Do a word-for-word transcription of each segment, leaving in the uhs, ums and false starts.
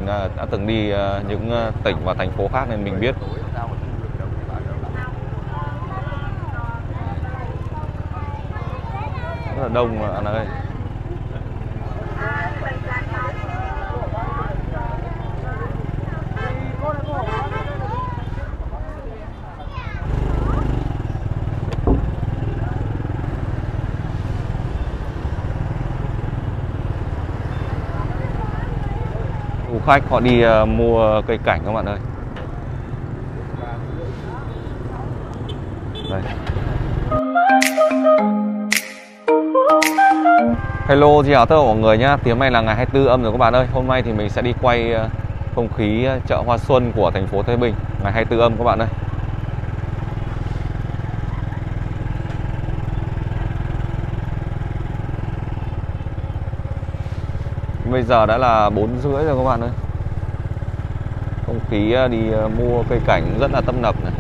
đã từng đi những tỉnh và thành phố khác nên mình biết. Rất là đông bạn ơi. Du khách họ đi uh, mua cây cảnh các bạn ơi. Đây. Hello, xin chào tất cả mọi người nhá. Thì hôm nay là ngày hai mươi tư âm rồi các bạn ơi. Hôm nay thì mình sẽ đi quay uh, không khí uh, chợ hoa xuân của thành phố Thái Bình ngày hai mươi tư âm các bạn ơi. Bây giờ đã là bốn rưỡi rồi các bạn ơi. Không khí đi mua cây cảnh rất là tấp nập này.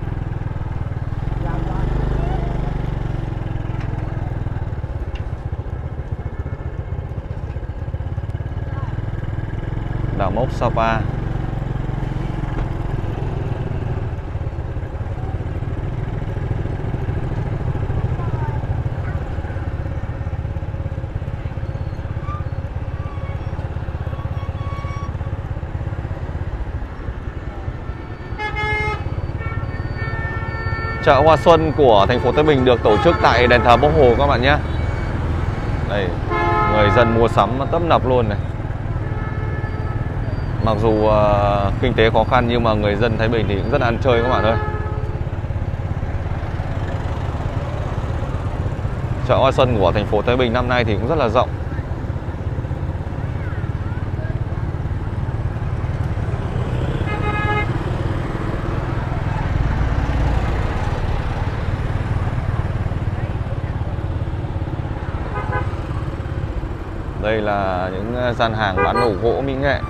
Đảo mốc Sapa. Chợ hoa xuân của thành phố Thái Bình được tổ chức tại đền thờ Bốc Hồ các bạn nhé. Đây, người dân mua sắm tấp nập luôn này. Mặc dù uh, kinh tế khó khăn nhưng mà người dân Thái Bình thì cũng rất là ăn chơi các bạn ơi. Chợ hoa xuân của thành phố Thái Bình năm nay thì cũng rất là rộng. Đây là những gian hàng bán đồ gỗ mỹ nghệ.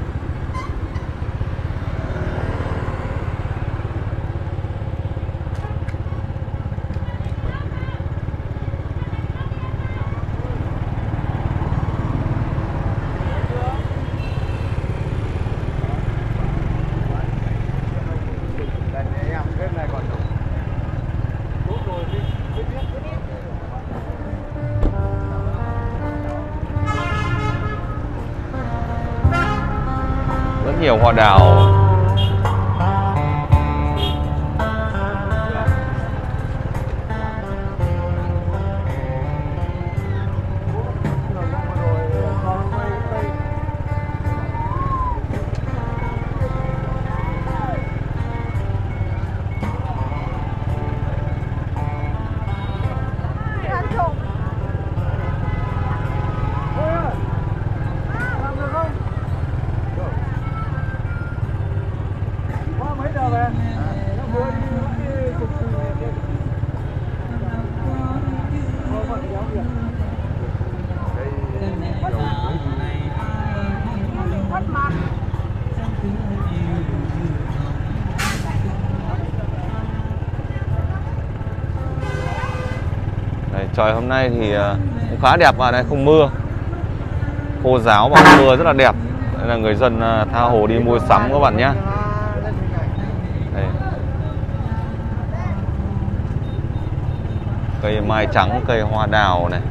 Nhiều hoa đào. Trời hôm nay thì cũng khá đẹp bạn này, không mưa, khô ráo và không mưa, rất là đẹp. Đây là người dân tha hồ đi mua sắm các bạn nhé. Đây. Cây mai trắng, cây hoa đào này.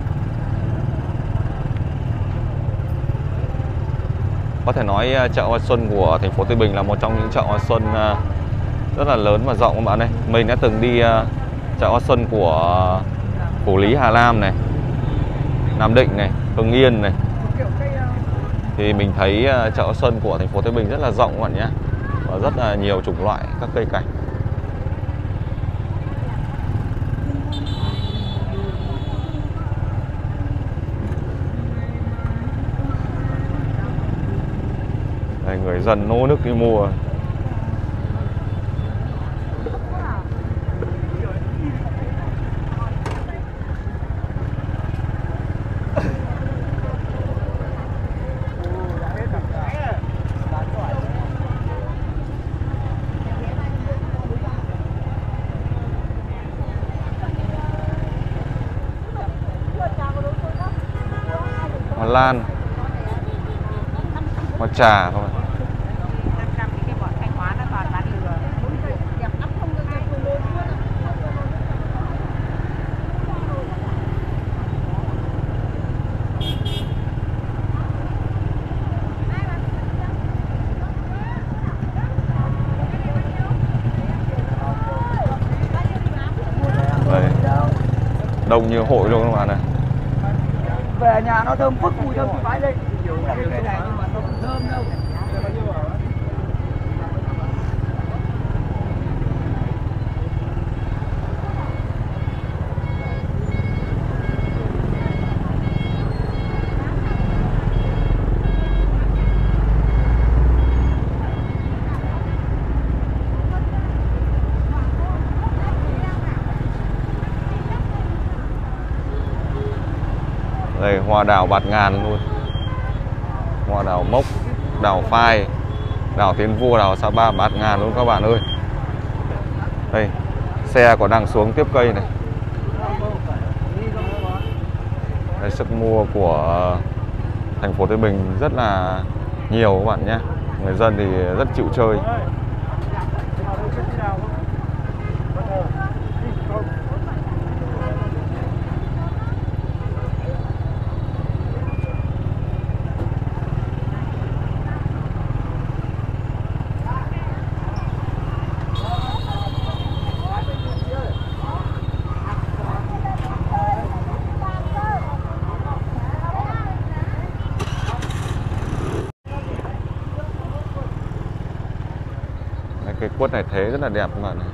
Có thể nói chợ hoa xuân của thành phố Thái Bình là một trong những chợ hoa xuân rất là lớn và rộng các bạn ơi. Mình đã từng đi chợ hoa xuân của Phủ Lý Hà Nam này, Nam Định này, Hưng Yên này. Thì mình thấy chợ hoa xuân của thành phố Thái Bình rất là rộng các bạn nhé. Và rất là nhiều chủng loại các cây cảnh. Đây, người dân nô nức đi mua. Hoa lan, hoa Hoa trà các bạn. Đây, đông như hội luôn các bạn này. Về nhà nó thơm phức, mùi thơm vãi lên. Cái này nhưng mà nó không thơm đâu. Đây, hoa đào bạt ngàn luôn. Hoa đào mốc, đào phai, đào Tiến Vua, đào Sapa bạt ngàn luôn các bạn ơi. Đây, xe còn đang xuống tiếp cây này. Đây, sức mua của thành phố Thái Bình rất là nhiều các bạn nhé. Người dân thì rất chịu chơi. Cái quất này thế rất là đẹp các bạn này.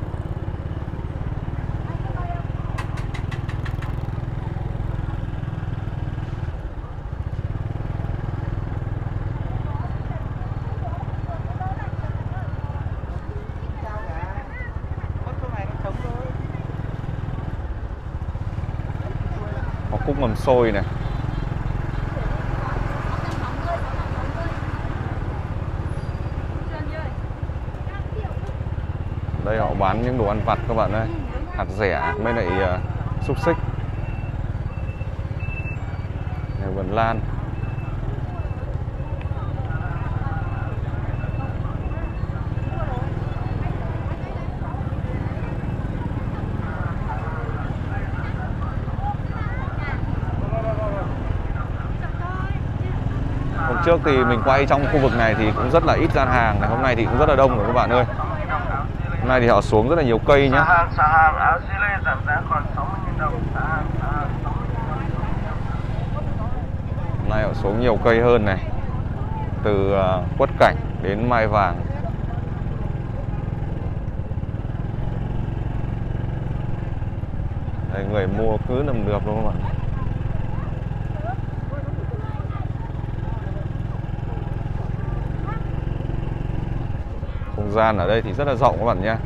Có cúc mầm xôi này. Đây họ bán những đồ ăn vặt các bạn ơi, hạt dẻ với lại uh, xúc xích. Này, vườn lan. Hôm trước thì mình quay trong khu vực này thì cũng rất là ít gian hàng này, hôm nay thì cũng rất là đông rồi các bạn ơi. Hôm nay thì họ xuống rất là nhiều cây nhá. Hôm nay họ xuống nhiều cây hơn này. Từ uh, quất cảnh đến mai vàng. Đây, người mua cứ nằm được luôn các bạn. Không gian ở đây thì rất là rộng các bạn nhé.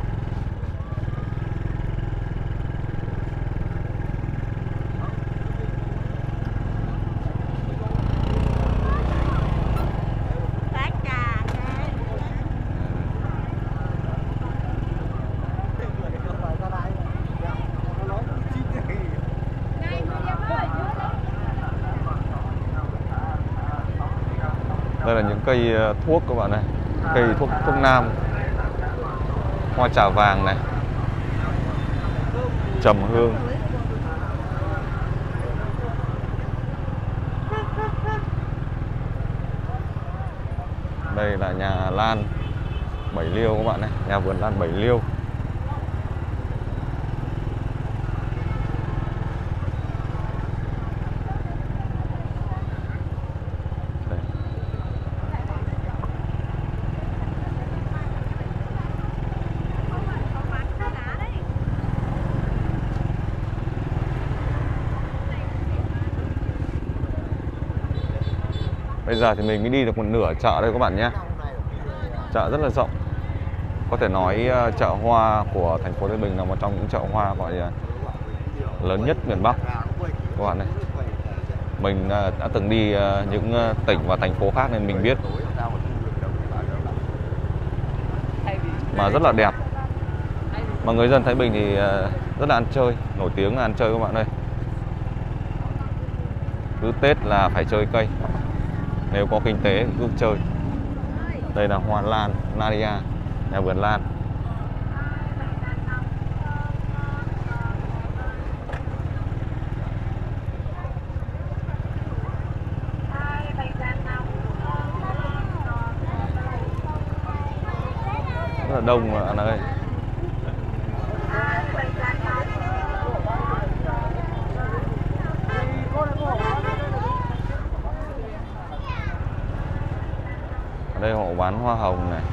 Đây là những cây thuốc các bạn này, cây thuốc thuốc nam. Hoa trà vàng này, trầm hương. Đây là nhà lan Bảy Liêu các bạn này, nhà vườn lan Bảy Liêu. Bây giờ thì mình mới đi được một nửa chợ đây các bạn nhé. Chợ rất là rộng. Có thể nói chợ hoa của thành phố Thái Bình là một trong những chợ hoa gọi là lớn nhất miền Bắc các bạn này. Mình đã từng đi những tỉnh và thành phố khác nên mình biết. Mà rất là đẹp. Mà người dân Thái Bình thì rất là ăn chơi, nổi tiếng là ăn chơi các bạn ơi. Cứ Tết là phải chơi cây. Nếu có kinh tế cứ chơi. Đây là hoa lan Nadia, nhà vườn lan. Rất là đông mà anh ơi. Ở đây họ bán hoa hồng này.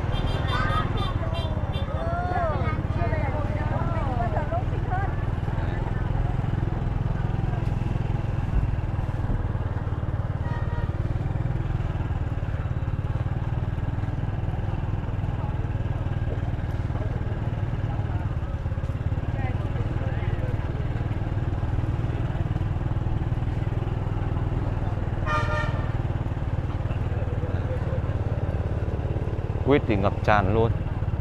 Quýt thì ngập tràn luôn.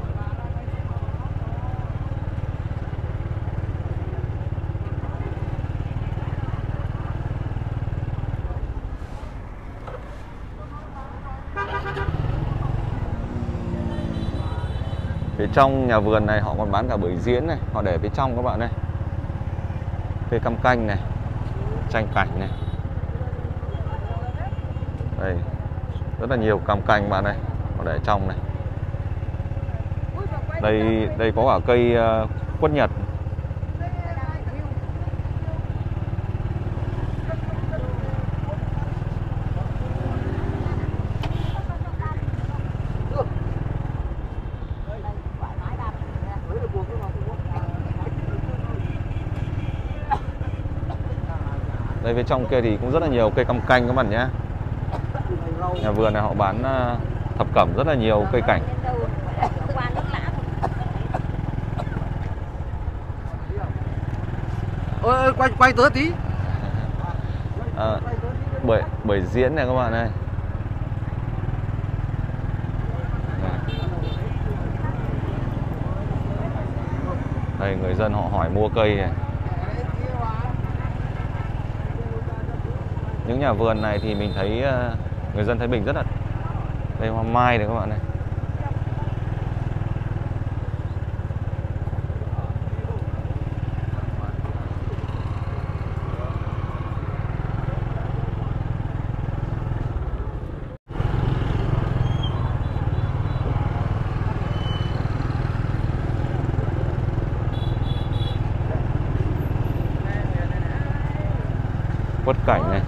Phía trong nhà vườn này họ còn bán cả bưởi diễn này, họ để phía trong các bạn này. Cây cam canh này, chanh cảnh này. Đây, rất là nhiều cam canh bạn này, họ để trong này. Đây đây có cả cây uh, quất nhật. Đây phía trong kia thì cũng rất là nhiều cây cam canh các bạn nhé. Nhà vườn này họ bán uh, thập cẩm rất là nhiều cây cảnh. Ôi, quay quay tới tí. À, bưởi bưởi diễn này các bạn ơi. Đây người dân họ hỏi mua cây này. Những nhà vườn này thì mình thấy uh, người dân Thái Bình rất là. Đây hoa mai này các bạn này. Quất cảnh này.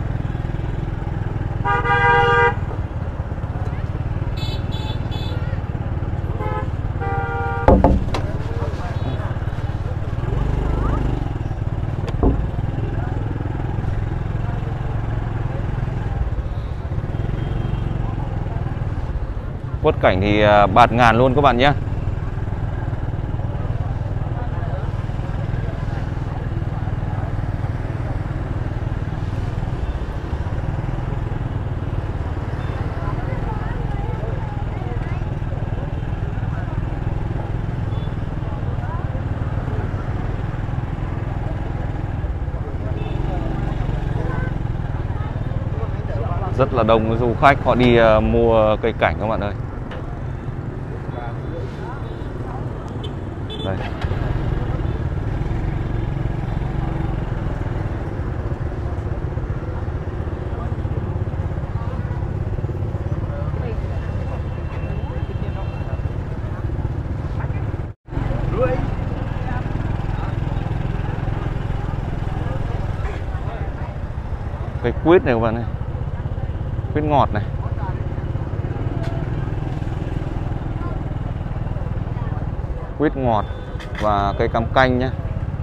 Quất cảnh thì bạt ngàn luôn các bạn nhé. Rất là đông du khách họ đi uh, mua cây cảnh các bạn ơi. Đây. Cây quýt này các bạn ơi. Quýt ngọt này. Quýt ngọt và cây cam canh nhé.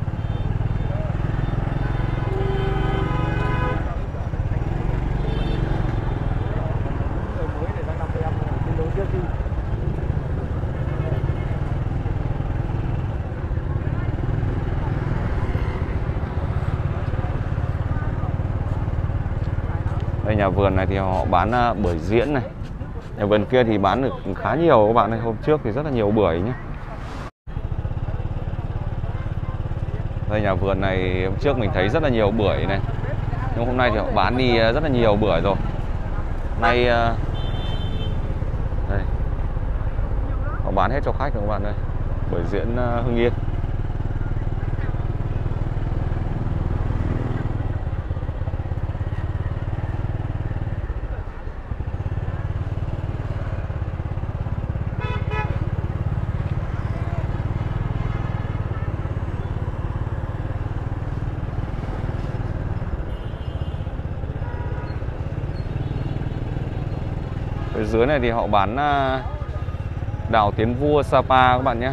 Đây nhà vườn này thì họ bán bưởi diễn này. Nhà vườn kia thì bán được khá nhiều các bạn ơi. Hôm trước thì rất là nhiều bưởi nhé. Đây nhà vườn này hôm trước mình thấy rất là nhiều bưởi này. Nhưng hôm nay thì họ bán đi rất là nhiều bưởi rồi. Nay đây. bán hết cho khách rồi các bạn ơi. Buổi diễn uh, Hưng Yên. Ở dưới này thì họ bán đảo Tiến Vua Sapa các bạn nhé.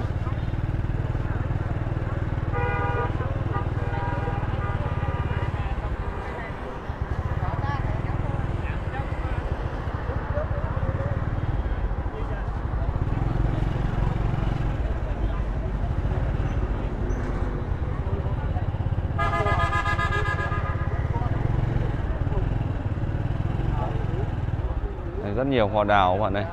Rất nhiều hoa đào các bạn ơi.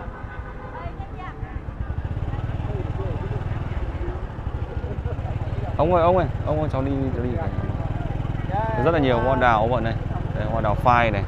Ông ơi, ông ơi, ông ơi, cháu đi, cháu đi. Rất là nhiều hoa đào các bạn ơi. Đây, hoa đào phai này.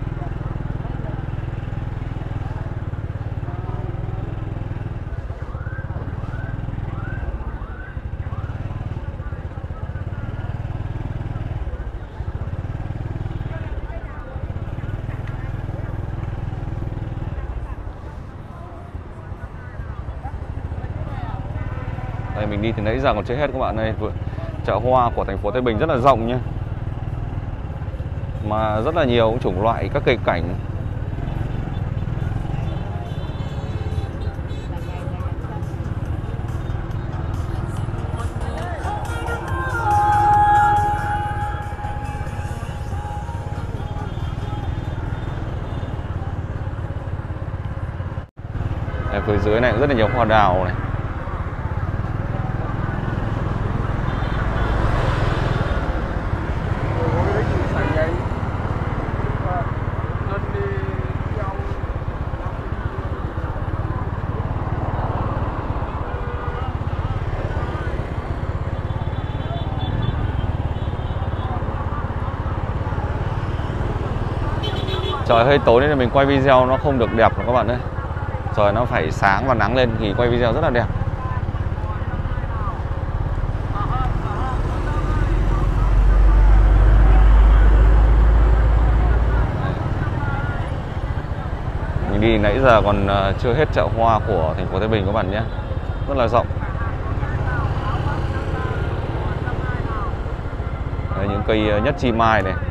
Đây, mình đi từ nãy giờ còn chưa hết các bạn ơi. Chợ hoa của thành phố Thái Bình rất là rộng nhé, mà rất là nhiều chủng loại các cây cảnh. Đây, phía dưới này rất là nhiều hoa đào này. Trời hơi tối nên là mình quay video nó không được đẹp rồi các bạn ơi. Trời nó phải sáng và nắng lên thì quay video rất là đẹp. Mình đi nãy giờ còn chưa hết chợ hoa của thành phố Thái Bình các bạn nhé. Rất là rộng. Đây, những cây nhất chi mai này.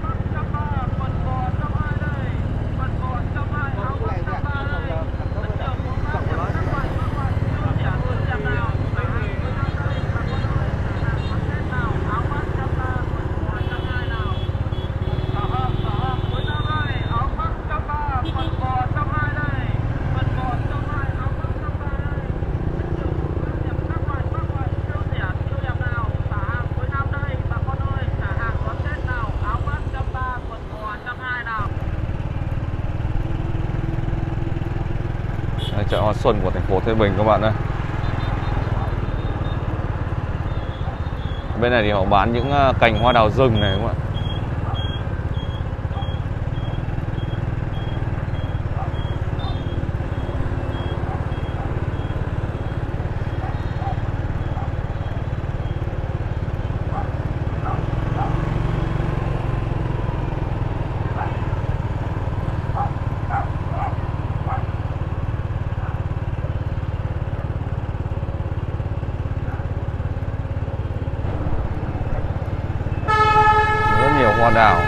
Chợ hoa xuân của thành phố Thái Bình các bạn ơi. Bên này thì họ bán những cành hoa đào rừng này các bạn. Hoa đào.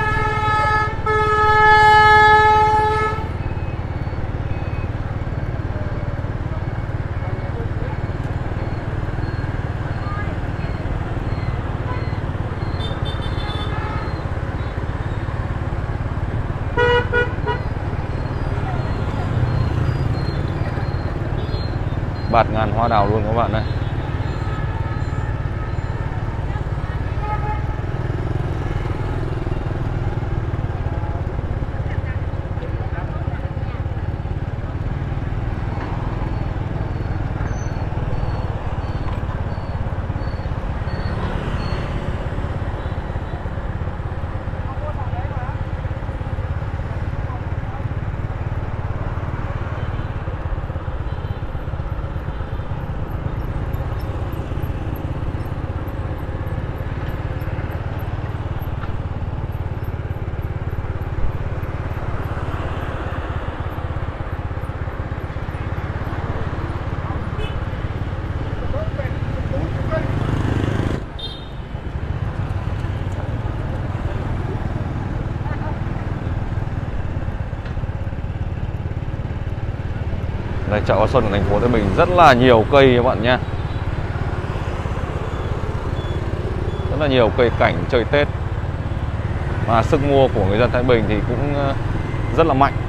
Bạt ngàn hoa đào luôn các bạn ơi. chợ Hoa Xuân của thành phố Thái Bình rất là nhiều cây các bạn nhé. Rất là nhiều cây cảnh chơi Tết. Mà sức mua của người dân Thái Bình thì cũng rất là mạnh.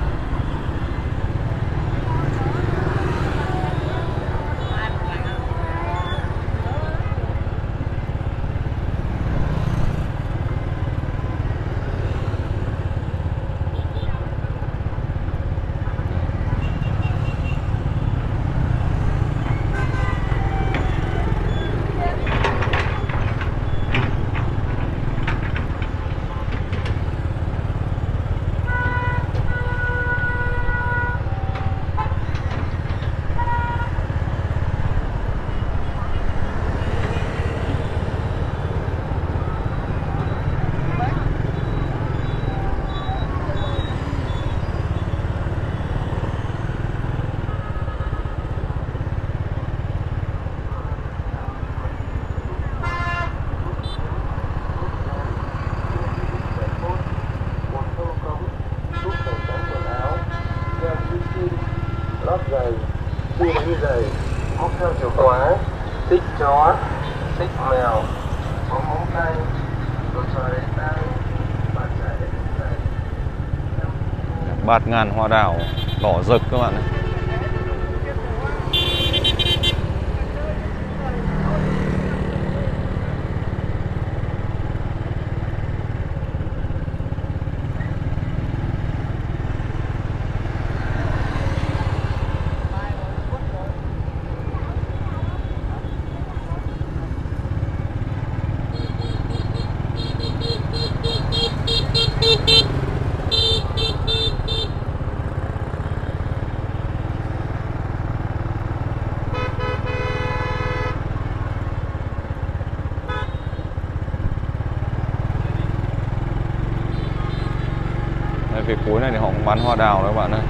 lót giày, xuyên đi giày, móc theo chìa khóa, xích chó, xích mèo, bóng móng tay, đồ xoài đến tay, bát chạy đến tay. Bạt ngàn hoa đào đỏ rực các bạn ạ. Phía cuối này thì họ cũng bán hoa đào đó các bạn ơi.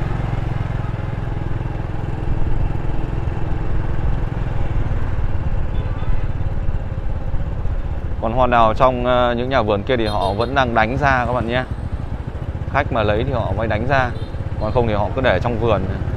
Còn hoa đào trong những nhà vườn kia thì họ vẫn đang đánh ra các bạn nhé. Khách mà lấy thì họ mới đánh ra, còn không thì họ cứ để trong vườn.